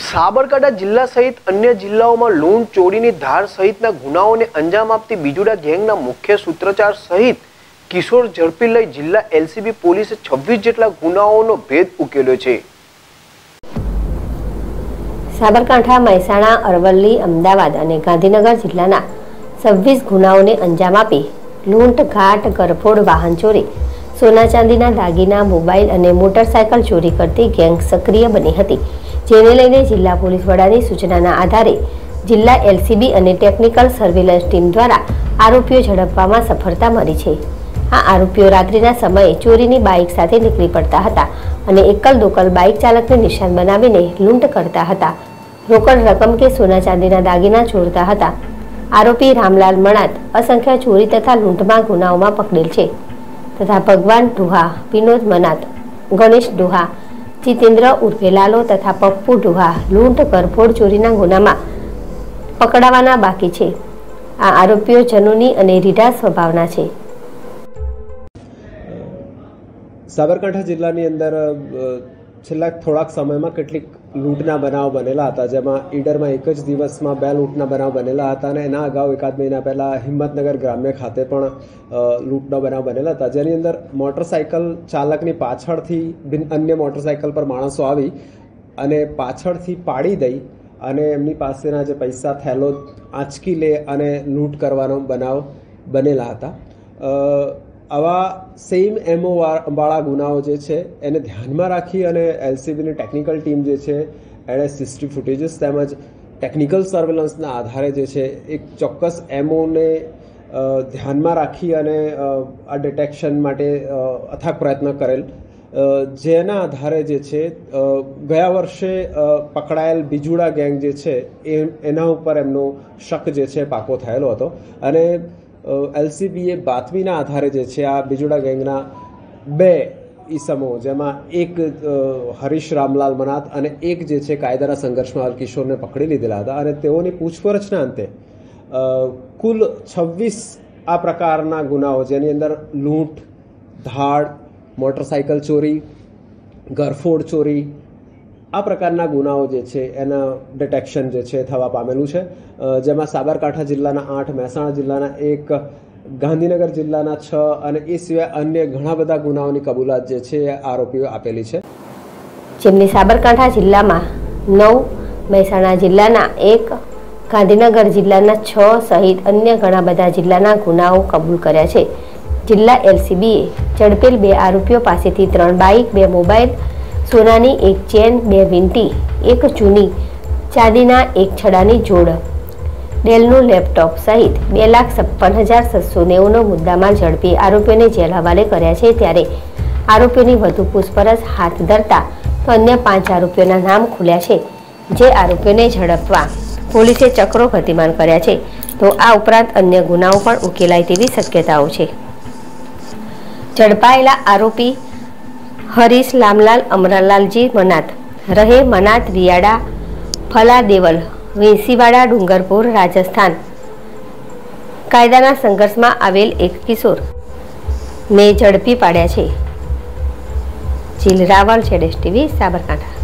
સાબરકાંઠા જિલ્લા સહિત અન્ય જિલ્લાઓમાં લૂંટ, ચોરીની ધાર સહિતના ગુનાઓને અંજામ આપતી બીજુડા ગેંગના મુખ્ય સૂત્રધાર સહિત કિશોર ઝડપી લઈ જિલ્લા એલસીબી પોલીસે 26 જેટલા ગુનાઓનો ભેદ ઉકેલ્યો છે। સાબરકાંઠા, મહેસાણા, અરવલ્લી, અમદાવાદ અને ગાંધીનગર જિલ્લાના 26 ગુનાઓને અંજામ આપી લૂંટ, ઘાટ, ગરફોડ, વાહન ચોરી, સોના ચાંદીના દાગીના, મોબાઈલ અને મોટરસાયકલ ચોરી કરતી ગેંગ સક્રિય બની હતી, જેને લઈને જિલ્લા પોલીસ વડાની સૂચનાના આધારે જિલ્લા એલસીબી અને ટેકનિકલ સર્વેલન્સ ટીમ દ્વારા આરોપીઓ ઝડપવામાં સફળતા મળી છે। આ આરોપીઓ રાત્રિના સમયે ચોરીની બાઇક સાથે નીકળી પડતા હતા અને એકલ દોકલ બાઇક ચાલકને નિશાન બનાવીને લૂંટ કરતા હતા, રોકડ રકમ કે સોના ચાંદીના દાગીના ચોરતા હતા। આરોપી રામલાલ મણાત અસંખ્ય ચોરી તથા લૂંટમાં ગુનાઓમાં પકડેલ છે તથા ભગવાન ડુહા, વિનોદ મનાત, ગણેશ ડુહા, જીતેન્દ્ર ઉર્ફે લાલો તથા પપ્પુ ડુહા લૂંટ, ગરફોડ, ચોરીના ગુનામાં પકડાવાના બાકી છે। આ આરોપીઓ જનૂની અને રીઢા સ્વભાવના છે। સાબરકાંઠા જિલ્લાની અંદર છેલ્લા થોડાક સમયમાં કેટલીક લૂંટના બનાવ બનેલા હતા, જેમાં ઈડરમાં એક જ દિવસમાં 2 લૂંટના બનાવ બનેલા હતા અને એના અગાઉ એકાદ મહિના પહેલાં હિંમતનગર ગ્રામ્ય ખાતે પણ લૂંટના બનાવ બનેલા હતા, જેની અંદર મોટરસાયકલ ચાલકની પાછળથી અન્ય મોટરસાયકલ પર માણસો આવી અને પાછળથી પાડી દઈ અને એમની પાસેના જે પૈસા થેલો આંચકી લે અને લૂંટ કરવાનો બનાવ બનેલા હતા। આવા સેમ એમઓ વાળા ગુનાઓ જે છે એને ધ્યાનમાં રાખી અને એલસીબીની ટેકનિકલ ટીમ જે છે એણે સીસીટીવી ફૂટેજીસ તેમજ ટેકનિકલ સર્વેલન્સના આધારે જે છે એક ચોક્કસ એમઓને ધ્યાનમાં રાખી અને આ ડિટેક્શન માટે અથાગ પ્રયત્ન કરેલ, જેના આધારે જે છે ગયા વર્ષે પકડાયેલ બીજુડા ગેંગ જે છે એના ઉપર એમનો શક જે છે પાકો થયેલો હતો અને એલસીબીએ બાતમીના આધારે જે છે આ બીજુડા ગેંગના 2 ઈસમો, જેમાં એક હરીશ રામલાલ મનાત અને એક જે છે કાયદાના સંઘર્ષમાં કિશોરને પકડી લીધેલા હતા અને તેઓની પૂછપરછના અંતે કુલ 26 આ પ્રકારના ગુનાઓ, જેની અંદર લૂંટ, ધાડ, મોટરસાયકલ ચોરી, ગરફોડ ચોરી, આ પ્રકારના ગુનાઓ જે છે એના ડિટેક્શન જે છે થવા પામેલું છે, જેમાં સાબરકાંઠા જિલ્લાના 8, મહેસાણા જિલ્લાના 1, ગાંધીનગર જિલ્લાના 6 અને એ સિવાય અન્ય ઘણા બધા ગુનાઓની કબૂલાત જે છે એ આરોપીઓ આપેલી છે, જેમની સાબરકાંઠા જિલ્લામાં 9, મહેસાણા જિલ્લાના 1, ગાંધીનગર જિલ્લાના 6 સહિત અન્ય ઘણા બધા જિલ્લાના ગુનાઓ કબૂલ કર્યા છે। જિલ્લા એલસીબીએ ઝડપેલ 2 આરોપીઓ પાસેથી 3 બાઇક, 2 મોબાઈલ, સોનાની 1 ચેન, 2 વીંટી, 1 ચૂની ચાંદીના 1 છડાની જોડ, ડેલનું લેપટોપ સહિત 2,56,790નો મુદ્દામાલ ઝડપી આરોપીઓને જેલ હવાલે કર્યા છે। ત્યારે આરોપીઓની વધુ પૂછપરછ હાથ ધરતા તો અન્ય 5 આરોપીઓના નામ ખુલ્યા છે, જે આરોપીઓને ઝડપવા પોલીસે ચક્રો ગતિમાન કર્યા છે, તો આ ઉપરાંત અન્ય ગુનાઓ પણ ઉકેલાય તેવી શક્યતાઓ છે। ઝડપાયેલા આરોપી હરીશ રામલાલ અમરલાલજી મનાત, રહે મનાત, રિયાડા, ફલા દેવલ, વેસીવાડા, ડુંગરપુર, રાજસ્થાન, કાયદાના સંઘર્ષમાં આવેલ એક કિશોર ને ઝડપી પાડ્યા છે। જીલ રાવલ, ZSTV, સાબરકાંઠા।